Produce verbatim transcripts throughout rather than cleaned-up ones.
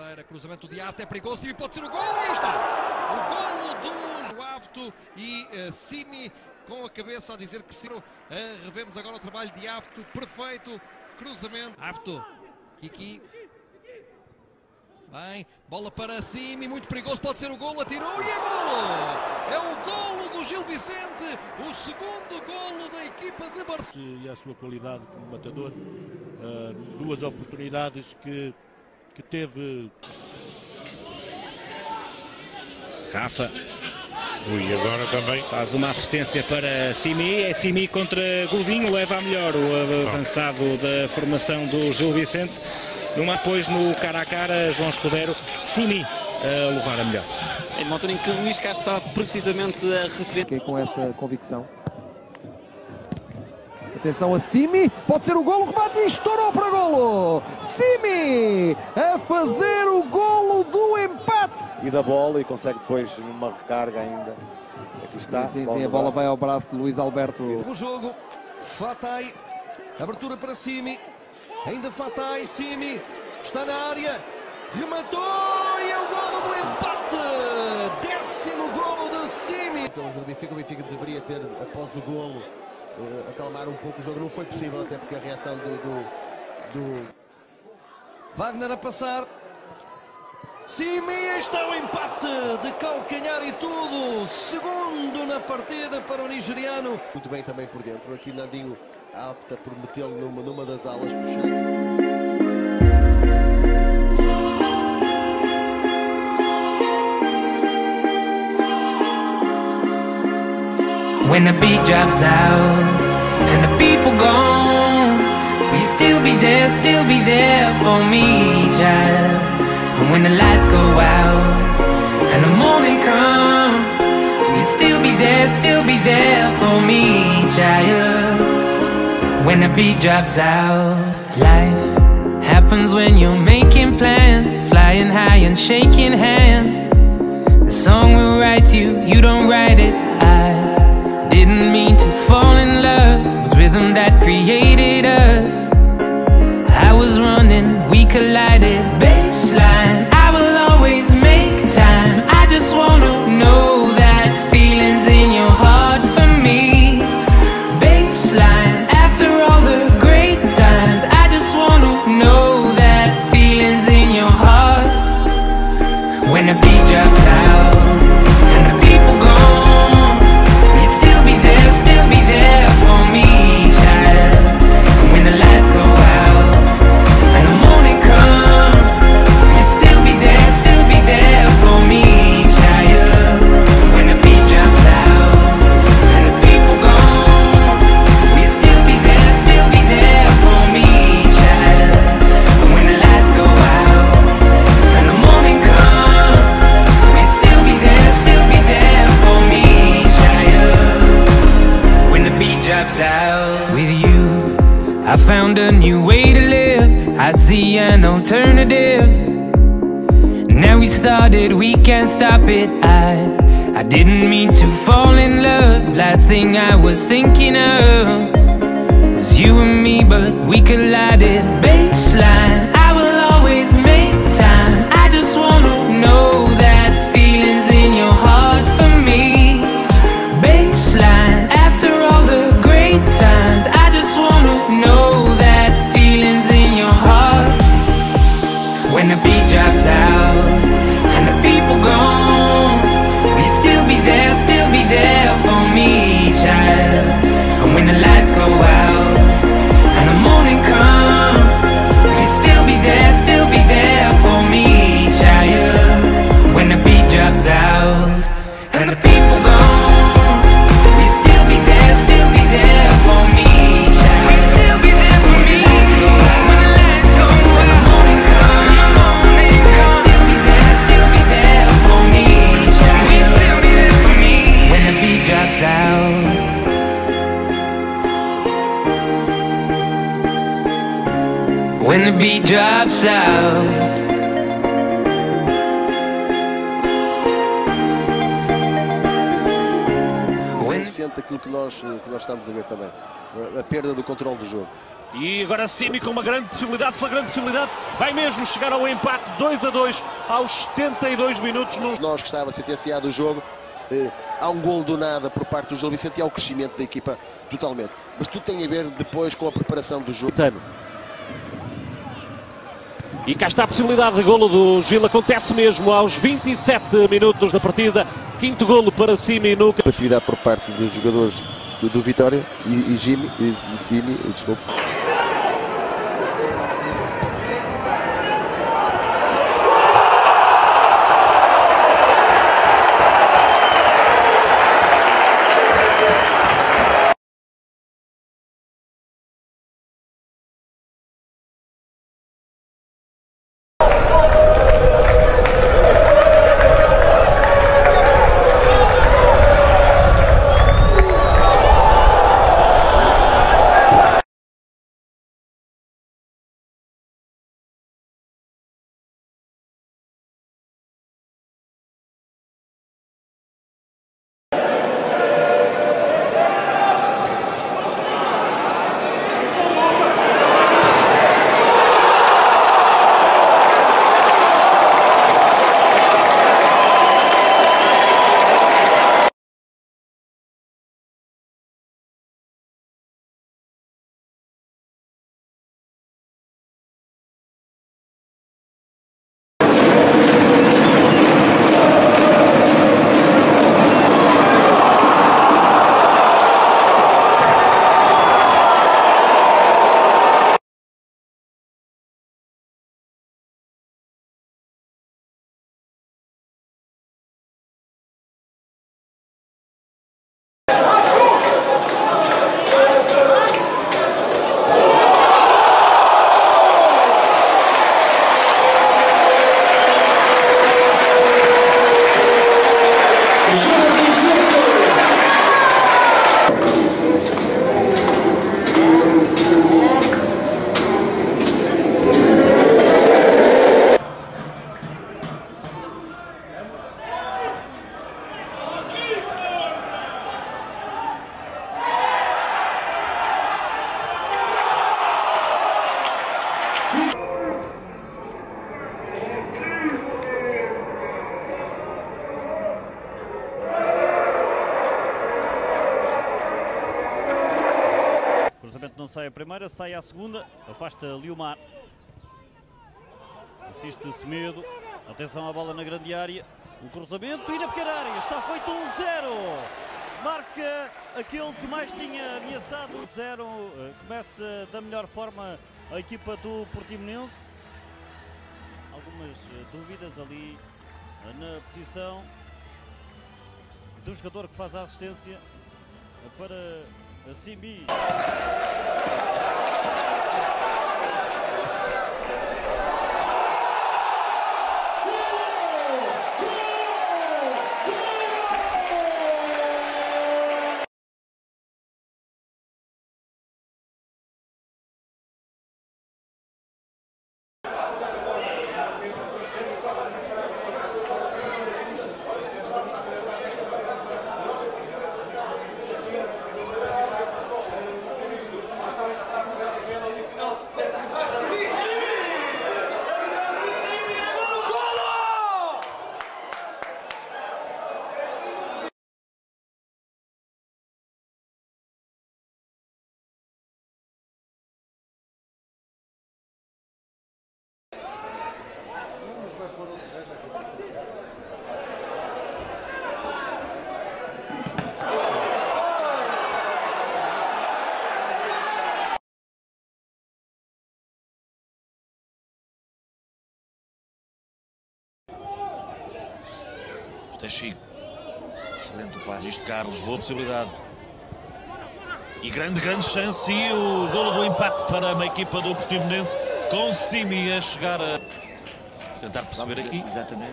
Pereira, cruzamento de Afto, é perigoso, Simi pode ser o gol, e aí está! O golo do Afto e uh, Simi com a cabeça a dizer que sim. Uh, revemos agora o trabalho de Afto, perfeito, cruzamento, Afto, Kiki, bem, bola para Simi, muito perigoso, pode ser o golo, atirou e é golo! É o golo do Gil Vicente, o segundo golo da equipa de Barcelona. E a sua qualidade como matador, uh, duas oportunidades que, que teve. Rafa. E agora também Faz uma assistência para Simi, é Simi contra Godinho, leva a melhor o avançado da formação do Gil Vicente. Numa depois no cara a cara, João Escudero, Simi a levar a melhor. É uma altura em que Luís Castro está precisamente a repetir. Fiquei com essa convicção. Atenção a Simi, pode ser o golo, remate e estourou para golo. Simi a fazer o golo do empate. E da bola e consegue depois numa recarga ainda. Aqui está. Sim, sim, sim, a bola vai ao braço de Luís Alberto. O jogo, Fatai, abertura para Simi, ainda Fatai, Simi, está na área, rematou e é o golo do empate, décimo golo de Simi. Então o Benfica, o Benfica deveria ter, após o golo, uh, acalmar um pouco o jogo, não foi possível até porque a reação do... do, do... Wagner a passar. Simi, está o empate de calcanhar e tudo, segundo na partida para o nigeriano. Muito bem também por dentro, aqui Nandinho opta por metê-lo numa, numa das alas, puxando. When the beat drops out and the people gone, will you still be there, still be there for me, child? And when the lights go out and the morning come, will you still be there, still be there for me, child? When the beat drops out, life happens when you're making plans, flying high and shaking hands. The song will write you, you don't write it. I didn't mean to fall in love, it was rhythm that created us. I was running, we collided. Baseline, I will always make time. I just wanna know that feeling's in your heart for me. Baseline, after all the great times, I just wanna know that feeling's in your heart. When the beat drops out and the people gone, will you still be there, still be there for me, child? And when the lights go out and the morning come, will you still be there, still be there for me, child? When the beat drops out and the people gone, will you still be there, still be there for me, child? And when the lights go out and the morning come, will you still be there, still be there for me, child? When the beat drops out. With you I found a new way to live, I see an alternative. Now we started, we can't stop it. I I didn't mean to fall in love. Last thing I was thinking of was you and me, but we collided. Baseline, I will always make time. I just wanna know that feeling's in your heart for me. Baseline, after all the great times, I just wanna know that feeling's in your heart. When the beat drops out and the people gone, will you still be there, still be there for me, child? And when the lights go out and the morning come, will you still be there, still be there for me, child? When the beat drops out and the people gone, will you still be there, still be there for me, child? Will you still be there for me? When the lights go out and the morning come, will you still be there, still be there for me, child? Will you still be there for me? When the beat drops out. When the beat drops out. Sente aquilo que nós, que nós estamos a ver também, a, a perda do controle do jogo. E agora Simi com uma grande possibilidade, flagrante possibilidade, vai mesmo chegar ao empate dois a dois aos setenta e dois minutos. No... Nós que estava sentenciado o jogo, eh, há um golo do nada por parte do Gil Vicente e há o crescimento da equipa totalmente. Mas tudo tem a ver depois com a preparação do jogo. E cá está a possibilidade de golo do Gil, acontece mesmo aos vinte e sete minutos da partida. Quinto golo para Simi no... Passividade por parte dos jogadores do, do Vitória e, e Jimmy, e, e Simi, desculpa. Não sai a primeira, sai a segunda, afasta Liomar, assiste Semedo, atenção à bola na grande área, o cruzamento e na pequena área, está feito um zero, marca aquele que mais tinha ameaçado o zero, começa da melhor forma a equipa do Portimonense, algumas dúvidas ali na posição do jogador que faz a assistência para Simi. É Chico, excelente o passe. Isto Carlos, boa possibilidade. E grande, grande chance e o golo do empate para a equipa do Portimonense com Simi a chegar a tentar perceber Vamos, aqui. Exatamente.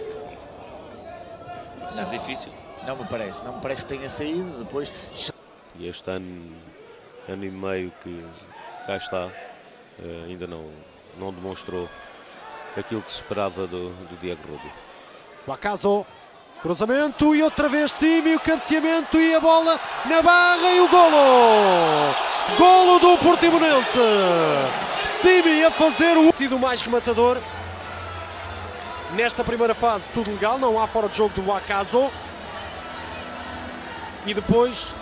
Vai ser difícil. Não me parece, não me parece que tenha saído depois. E este ano, ano e meio que cá está, ainda não, não demonstrou aquilo que se esperava do, do Diego Rubio. O acaso. Cruzamento e outra vez Simi, o cabeceamento e a bola na barra e o golo! Golo do Portimonense. Simi a fazer o sido mais rematador. Nesta primeira fase tudo legal, não há fora de jogo do acaso. E depois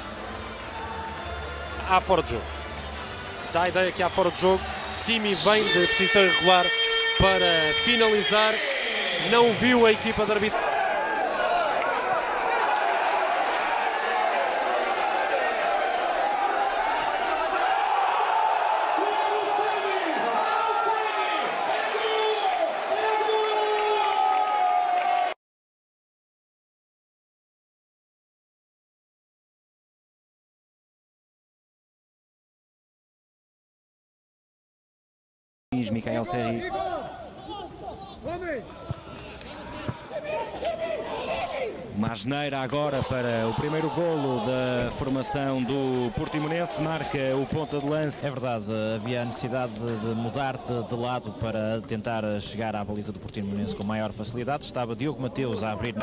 há fora de jogo. Dá a ideia que há fora de jogo. Simi vem de posição irregular para finalizar. Não viu a equipa de arbitragem. Michael Serri. Uma asneira agora para o primeiro golo da formação do Portimonense, marca o ponta de lance. É verdade, havia a necessidade de mudar de, de lado para tentar chegar à baliza do Portimonense com maior facilidade. Estava Diogo Mateus a abrir.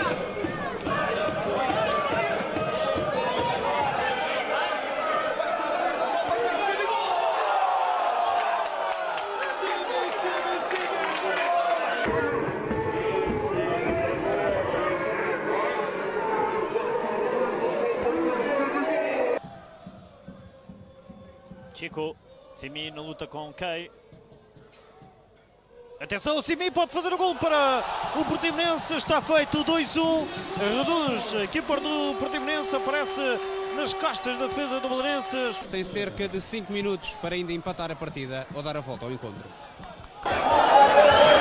Chico, Simi na luta com Kay. Atenção, o Simi pode fazer o gol para o Portimonense. Está feito dois a um. Reduz. A equipa do Portimonense aparece nas costas da defesa do Belenenses. Tem cerca de cinco minutos para ainda empatar a partida ou dar a volta ao encontro.